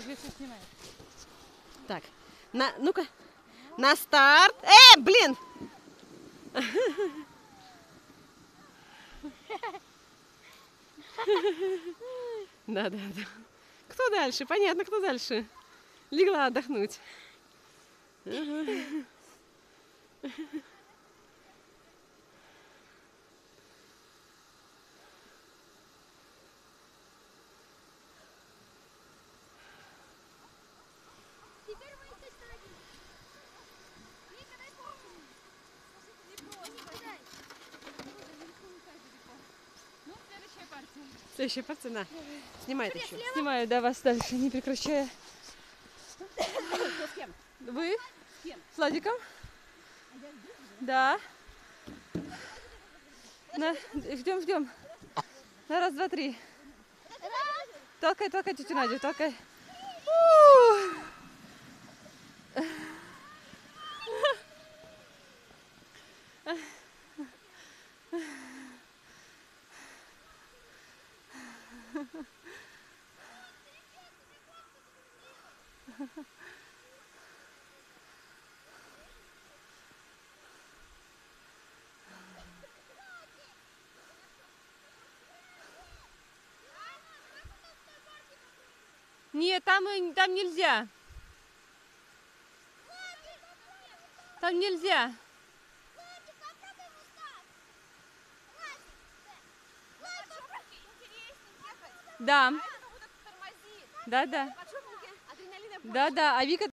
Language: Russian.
Так, ну-ка, на старт. Блин! Да. Кто дальше? Понятно, кто дальше. Легла отдохнуть. Следующая партия, на. Снимай это еще. Снимаю, да, вас дальше, не прекращая. С кем? Вы? С кем? С Владиком? Да. Ждем. На раз, два, три. Толкай, тетю Надю, толкай. Нет, там нельзя. Там нельзя. Да. Да. Да. А Вика